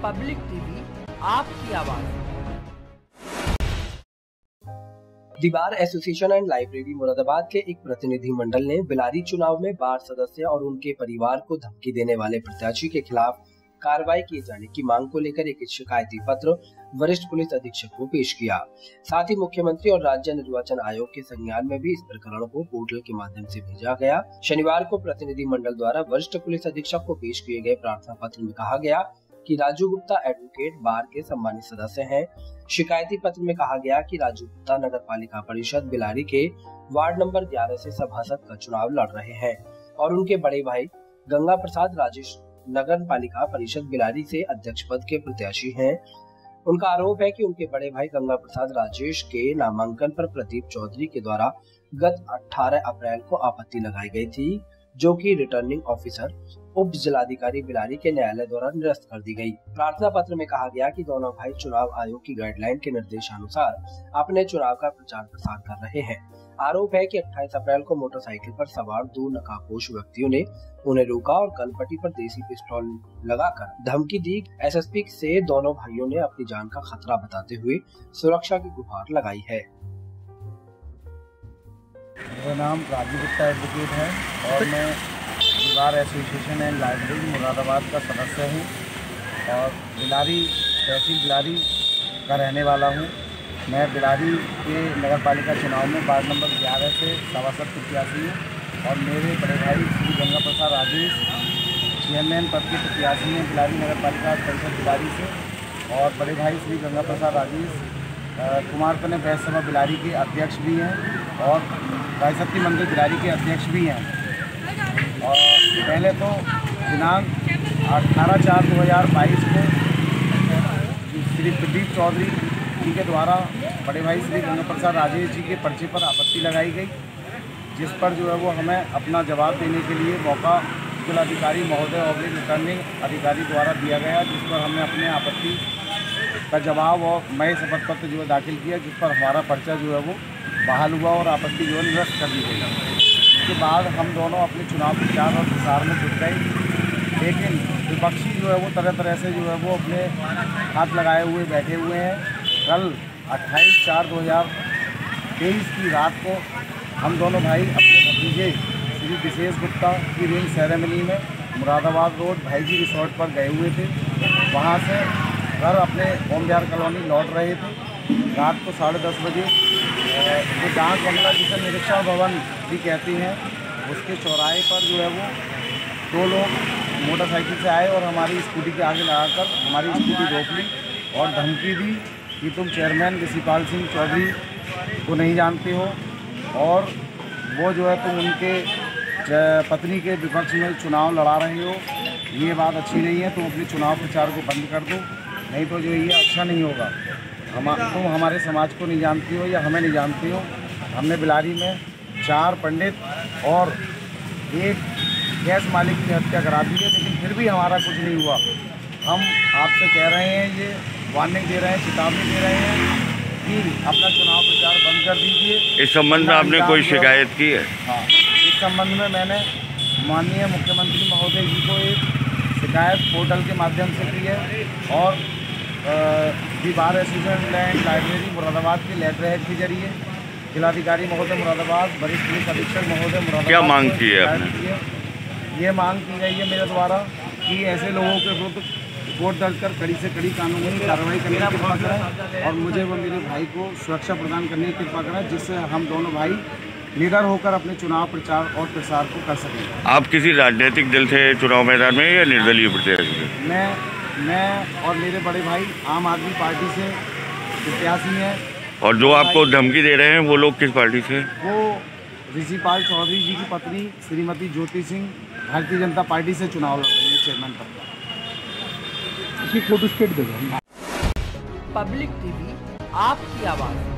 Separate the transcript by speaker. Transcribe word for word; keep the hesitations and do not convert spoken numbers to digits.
Speaker 1: Public TV, आपकी आवाज।
Speaker 2: The bar association and library Moradabad के एक प्रतिनिधि मंडल ने बिलारी चुनाव में बार सदस्य और उनके परिवार को धमकी देने वाले प्रत्याशी के खिलाफ कार्रवाई किए जाने की मांग को लेकर एक शिकायती पत्र वरिष्ठ पुलिस अधीक्षक को पेश किया। साथ ही मुख्यमंत्री और राज्य निर्वाचन आयोग के संज्ञान में भी इस प्रकरण को पोर्टल के माध्यम से भेजा गया। शनिवार को प्रतिनिधि मंडल द्वारा वरिष्ठ पुलिस अधीक्षक को पेश किए गए प्रार्थना पत्र में कहा गया कि राजू गुप्ता एडवोकेट बार के सम्मानित सदस्य हैं। शिकायती पत्र में कहा गया कि राजू गुप्ता नगर पालिका परिषद बिलारी के वार्ड नंबर ग्यारह से सभासद का चुनाव लड़ रहे हैं और उनके बड़े भाई गंगा प्रसाद राजेश नगर पालिका परिषद बिलारी से अध्यक्ष पद के प्रत्याशी हैं। उनका आरोप है कि उनके बड़े भाई गंगा प्रसाद राजेश के नामांकन पर प्रदीप चौधरी के द्वारा गत अठारह अप्रैल को आपत्ति लगाई गई थी, जो कि रिटर्निंग ऑफिसर उप जिलाधिकारी बिलारी के न्यायालय द्वारा निरस्त कर दी गई। प्रार्थना पत्र में कहा गया कि दोनों भाई चुनाव आयोग की गाइडलाइन के निर्देशानुसार अपने चुनाव का प्रचार प्रसार कर रहे हैं। आरोप है कि अट्ठाईस अप्रैल को मोटरसाइकिल पर सवार दो नकाबपोश व्यक्तियों ने उन्हें रोका और गलपट्टी पर देसी पिस्तौल लगाकर धमकी दी। एसएसपी से दोनों भाइयों ने अपनी जान का खतरा बताते हुए सुरक्षा की गुहार लगाई है।
Speaker 3: मेरा नाम राजू गुप्ता एडवोकेट है और मैं the bar association and library Moradabad का सदस्य हूँ और बिलारी तहसील बिलारी का रहने वाला हूँ। मैं बिलारी के नगर पालिका चुनाव में वार्ड नंबर ग्यारह से सभासद प्रत्याशी हूँ और मेरे बड़े भाई श्री गंगा प्रसाद राजेश चेयरमैन पद के प्रत्याशी हैं बिलारी नगर पालिका परिषद बिलारी से और बड़े भाई श्री गंगा प्रसाद राजेश कुमार कन्या बैस सभा बिलारी के अध्यक्ष भी हैं और गायशक्ति मंदिर बिलारी के अध्यक्ष भी हैं। और पहले तो दिनांक अठारह चार दो हज़ार बाईस को श्री प्रदीप चौधरी जी के द्वारा बड़े भाई श्री गंगा प्रसाद राजेश जी के पर्चे पर आपत्ति लगाई गई, जिस पर जो है वो हमें अपना जवाब देने के लिए मौका जिलाधिकारी महोदय और रिटर्निंग अधिकारी द्वारा दिया गया, जिस पर हमने अपने आपत्ति का जवाब और मैं शपथ पत्र जो है दाखिल किया, जिस पर हमारा पर्चा जो है वो बहाल हुआ और आपत्ति जो है निरस्त कर दी गई। उसके बाद हम दोनों अपने चुनाव प्रचार और प्रसार में जुट गए, लेकिन विपक्षी जो है वो तरह तरह से जो है वो अपने हाथ लगाए हुए बैठे हुए हैं। कल अट्ठाईस चार दो हज़ार तेईस की रात को हम दोनों भाई अपने भतीजे श्री विशेष गुप्ता की रिंग सेरेमनी में मुरादाबाद रोड भाई जी रिसोर्ट पर गए हुए थे। वहाँ से घर अपने ओम विहार कॉलोनी लौट रहे थे। रात को साढ़े दस बजे जो डाक बंगला जिसे निरीक्षण भवन भी कहते हैं, उसके चौराहे पर जो है वो दो लोग मोटरसाइकिल से आए और हमारी स्कूटी के आगे लगाकर हमारी स्कूटी रोक ली और धमकी दी कि तुम चेयरमैन ऋषिपाल सिंह चौधरी को नहीं जानते हो और वो जो है तुम उनके पत्नी के विपक्ष में चुनाव लड़ा रहे हो, ये बात अच्छी नहीं है, तुम अपने चुनाव प्रचार को बंद कर दो, नहीं तो जो ये अच्छा नहीं होगा। हम तुम हमारे समाज को नहीं जानती हो या हमें नहीं जानती हो। हमने बिलारी में चार पंडित और एक गैस मालिक की हत्या करा दी है, लेकिन फिर भी हमारा कुछ नहीं हुआ। हम आपसे कह रहे हैं, ये वार्निंग दे रहे हैं, चेतावनी दे रहे हैं कि अपना चुनाव प्रचार बंद कर दीजिए।
Speaker 4: इस संबंध में आपने कोई शिकायत की है?
Speaker 3: हाँ, इस संबंध में मैंने माननीय मुख्यमंत्री महोदय जी को एक शिकायत पोर्टल के माध्यम से की है और the bar association and library Moradabad के लेटर हेड के जरिए जिलाधिकारी महोदय मुरादाबाद, वरिष्ठ पुलिस अधीक्षक महोदय मुरादाबाद।
Speaker 4: क्या मांग की है आपने?
Speaker 3: ये मांग की गई है मेरे द्वारा कि ऐसे लोगों के विरुद्ध रिपोर्ट दर्ज कर कड़ी से कड़ी कानूनी कार्रवाई करने की कृपा करें और मुझे व मेरे भाई को सुरक्षा प्रदान करने की कृपा करें, जिससे हम दोनों भाई निडर होकर अपने चुनाव प्रचार और प्रसार को कर सकें।
Speaker 4: आप किसी राजनीतिक दल से चुनाव मैदान में या निर्दलीय प्रत्याशी?
Speaker 3: मैं मैं और मेरे बड़े भाई आम आदमी पार्टी से प्रत्याशी हैं।
Speaker 4: और जो आपको धमकी दे रहे हैं वो लोग किस पार्टी से?
Speaker 3: वो ऋषिपाल चौधरी जी की पत्नी श्रीमती ज्योति सिंह भारतीय जनता पार्टी से चुनाव लड़ रही है चेयरमैन पद का।
Speaker 1: पब्लिक टीवी, आपकी आवाज़।